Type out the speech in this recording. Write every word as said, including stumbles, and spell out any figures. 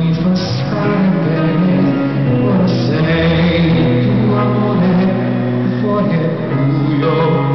mi fa stare bene, ora sei tu amore, fuori è buio.